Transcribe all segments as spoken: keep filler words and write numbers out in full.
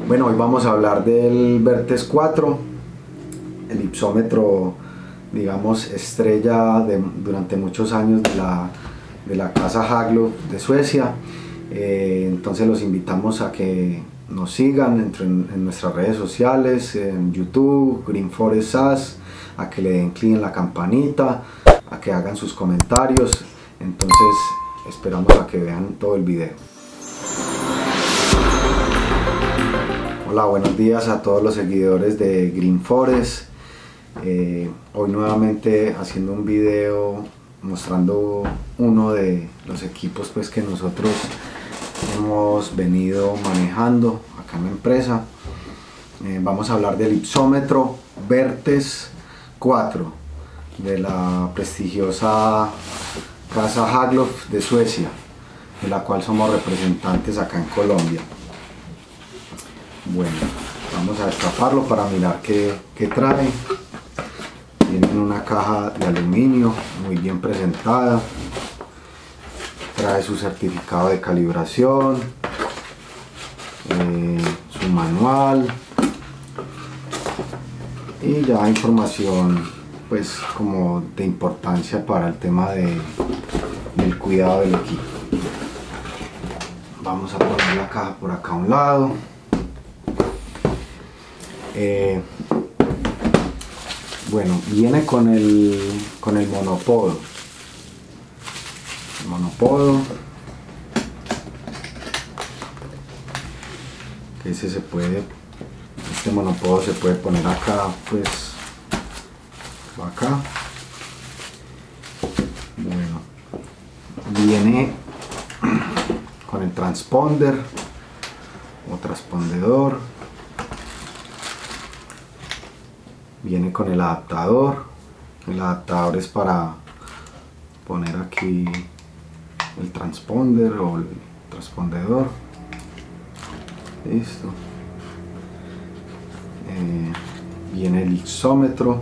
Bueno, hoy vamos a hablar del Vertex cuatro, el ipsómetro, digamos, estrella de, durante muchos años de la, de la casa Haglöf de Suecia. Eh, entonces los invitamos a que nos sigan en, en nuestras redes sociales, en YouTube, Green Forest S A S, a que le den clic en la campanita, a que hagan sus comentarios. Entonces esperamos a que vean todo el video. Hola, buenos días a todos los seguidores de Green Forest. Eh, hoy nuevamente haciendo un video mostrando uno de los equipos pues, que nosotros hemos venido manejando acá en la empresa. Eh, vamos a hablar del ipsómetro Vertex cuatro de la prestigiosa casa Haglöf de Suecia, de la cual somos representantes acá en Colombia. Bueno, vamos a destaparlo para mirar qué, qué trae. Viene en una caja de aluminio muy bien presentada. Trae su certificado de calibración, eh, su manual y ya información pues como de importancia para el tema de, del cuidado del equipo. Vamos a poner la caja por acá a un lado. Eh, bueno, viene con el, con el monopodo. El monopodo. Que ese se puede, este monopodo se puede poner acá, pues, acá. Bueno, viene con el transponder o transpondedor. Viene con el adaptador. El adaptador es para poner aquí el transponder o el transpondedor. Listo. Eh, viene el ipsómetro,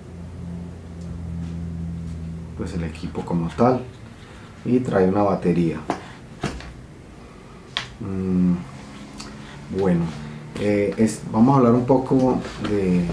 pues el equipo como tal, y trae una batería. Mm, bueno, eh, es, vamos a hablar un poco de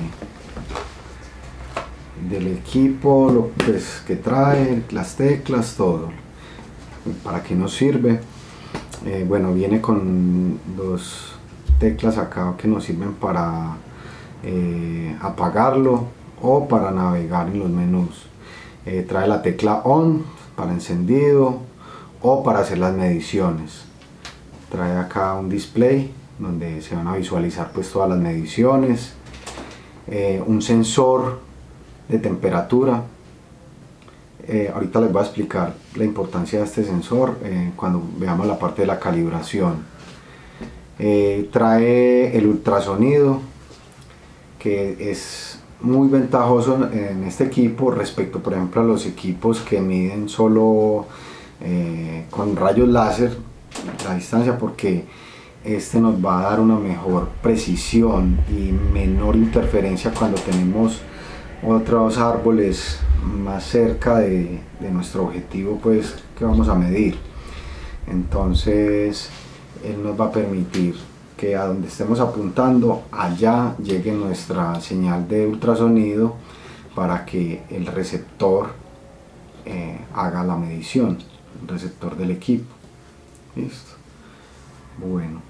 del equipo, lo pues, que trae, las teclas, todo, para qué nos sirve. Eh, bueno, viene con dos teclas acá que nos sirven para eh, apagarlo o para navegar en los menús. Eh, trae la tecla on para encendido o para hacer las mediciones. Trae acá un display donde se van a visualizar pues todas las mediciones. Eh, un sensor de temperatura. Eh, ahorita les voy a explicar la importancia de este sensor eh, cuando veamos la parte de la calibración. Eh, trae el ultrasonido, que es muy ventajoso en este equipo respecto, por ejemplo, a los equipos que miden solo eh, con rayos láser la distancia, porque este nos va a dar una mejor precisión y menor interferencia cuando tenemos otros árboles más cerca de, de nuestro objetivo pues que vamos a medir. Entonces él nos va a permitir que a donde estemos apuntando allá llegue nuestra señal de ultrasonido para que el receptor eh, haga la medición, el receptor del equipo. Listo. Bueno,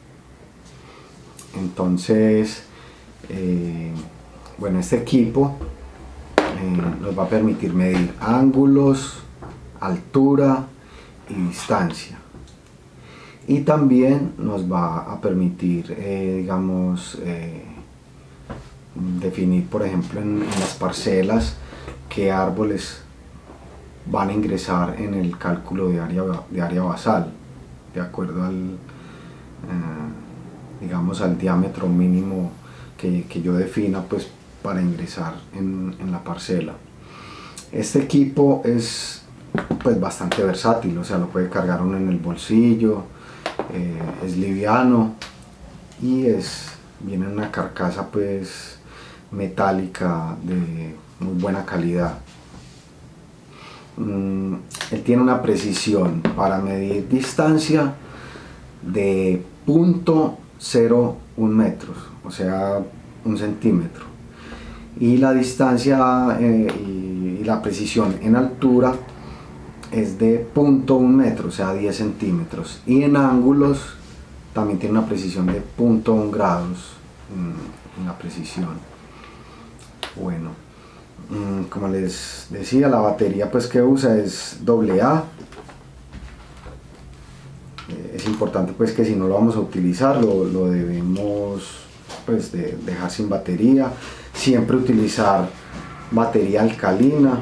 entonces eh, bueno, este equipo eh, nos va a permitir medir ángulos, altura y distancia, y también nos va a permitir eh, digamos eh, definir, por ejemplo, en, en las parcelas qué árboles van a ingresar en el cálculo de área, de área basal, de acuerdo al eh, digamos al diámetro mínimo que, que yo defina pues para ingresar en, en la parcela. Este equipo es pues bastante versátil, o sea, lo puede cargar uno en el bolsillo, eh, es liviano y es, viene en una carcasa pues metálica de muy buena calidad. Mm, él tiene una precisión para medir distancia de punto cero punto uno metros, o sea, un centímetro. Y la distancia eh, y, y la precisión en altura es de cero punto uno metro, o sea, diez centímetros. Y en ángulos también tiene una precisión de cero punto uno grados en, en la precisión. Bueno, como les decía, la batería pues que usa es doble A. Es importante pues que si no lo vamos a utilizar lo, lo debemos pues de dejar sin batería. Siempre utilizar batería alcalina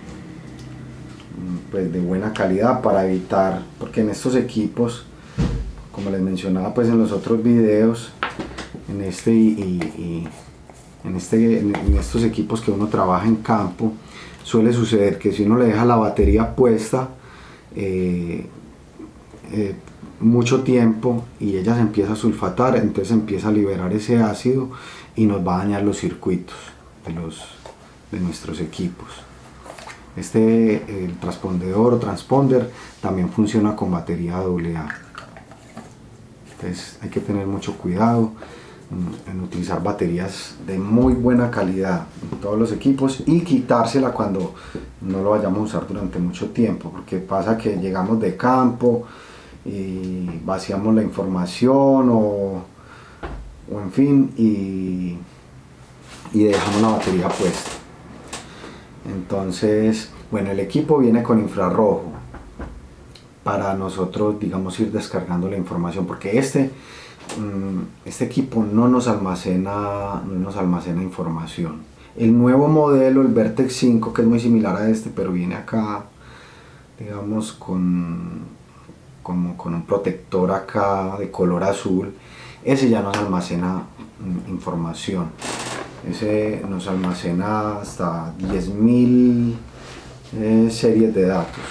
pues de buena calidad para evitar, porque en estos equipos, como les mencionaba pues en los otros videos, en este y, y, y en, este, en, en estos equipos que uno trabaja en campo, suele suceder que si uno le deja la batería puesta eh, eh, mucho tiempo y ella se empieza a sulfatar, entonces empieza a liberar ese ácido y nos va a dañar los circuitos de, los, de nuestros equipos. Este el transpondedor o transponder también funciona con batería doble A. Entonces hay que tener mucho cuidado en utilizar baterías de muy buena calidad en todos los equipos y quitársela cuando no lo vayamos a usar durante mucho tiempo, porque pasa que llegamos de campo y vaciamos la información o, o en fin y, y dejamos la batería puesta. Entonces, bueno, el equipo viene con infrarrojo para nosotros, digamos, ir descargando la información, porque este este equipo no nos almacena no nos almacena información. El nuevo modelo, el Vertex cinco, que es muy similar a este, pero viene acá, digamos, con como con un protector acá de color azul, ese ya nos almacena información. Ese nos almacena hasta diez mil eh, series de datos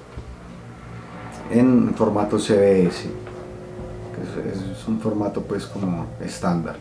en formato C B S. Es un formato pues como estándar.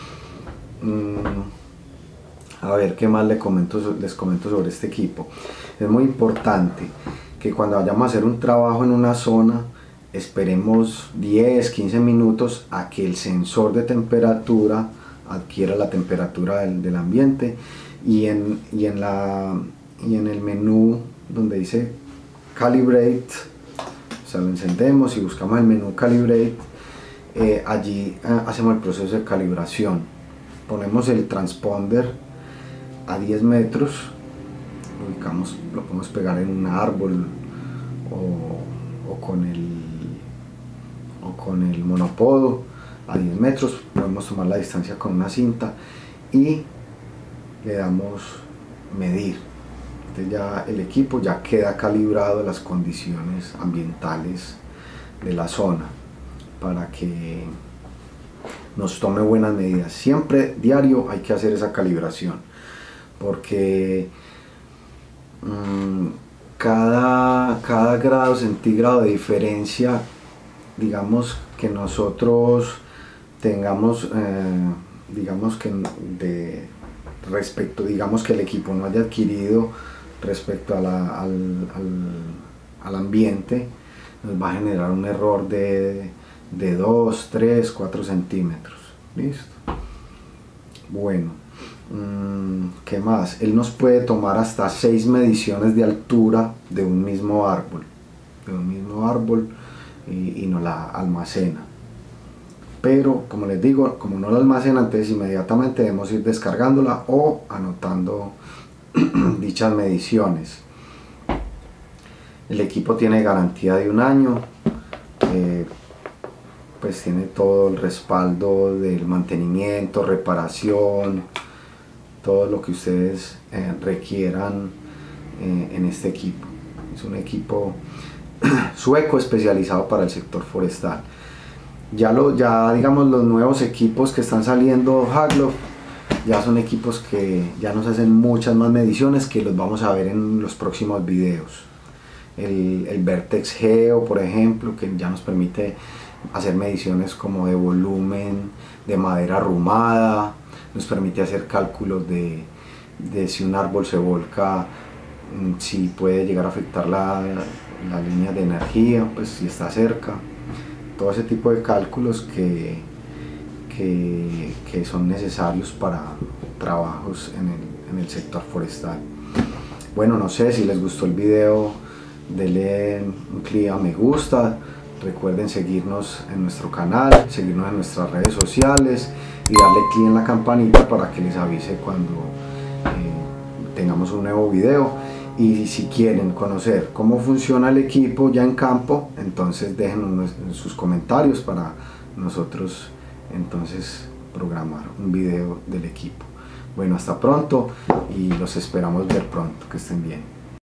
A ver, ¿qué más les comento, les comento sobre este equipo? Es muy importante que cuando vayamos a hacer un trabajo en una zona, esperemos diez, quince minutos a que el sensor de temperatura adquiera la temperatura del, del ambiente, y en, y, en la, y en el menú donde dice Calibrate, o sea, lo encendemos y buscamos el menú Calibrate. Eh, allí eh, hacemos el proceso de calibración, ponemos el transponder a diez metros, lo ubicamos, lo podemos pegar en un árbol o, o, con el, o con el monopodo a diez metros, podemos tomar la distancia con una cinta y le damos medir. Entonces ya el equipo ya queda calibrado a las condiciones ambientales de la zona, para que nos tome buenas medidas. Siempre diario hay que hacer esa calibración, porque mmm, cada, cada grado centígrado de diferencia, digamos que nosotros tengamos, eh, digamos que de respecto, digamos que el equipo no haya adquirido respecto a la, al, al, al ambiente, nos va a generar un error de de dos, tres, cuatro centímetros. Listo. Bueno, ¿qué más? Él nos puede tomar hasta seis mediciones de altura de un mismo árbol, de un mismo árbol y, y nos la almacena. Pero, como les digo, como no la almacena, entonces inmediatamente debemos ir descargándola o anotando dichas mediciones. El equipo tiene garantía de un año. Eh, pues tiene todo el respaldo del mantenimiento, reparación, todo lo que ustedes eh, requieran eh, en este equipo. Es un equipo sueco especializado para el sector forestal. Ya, lo, ya digamos los nuevos equipos que están saliendo Haglöf ya son equipos que ya nos hacen muchas más mediciones, que los vamos a ver en los próximos videos. El, el Vertex Geo, por ejemplo, que ya nos permite hacer mediciones como de volumen de madera arrumada, nos permite hacer cálculos de, de si un árbol se volca, si puede llegar a afectar la, la línea de energía, pues si está cerca, todo ese tipo de cálculos que, que, que son necesarios para trabajos en el, en el sector forestal. Bueno, no sé si les gustó el video, denle un clic a me gusta, recuerden seguirnos en nuestro canal, seguirnos en nuestras redes sociales y darle clic en la campanita para que les avise cuando eh, tengamos un nuevo video. Y si quieren conocer cómo funciona el equipo ya en campo, entonces déjenos sus comentarios para nosotros entonces programar un video del equipo. Bueno, hasta pronto y los esperamos ver pronto. Que estén bien.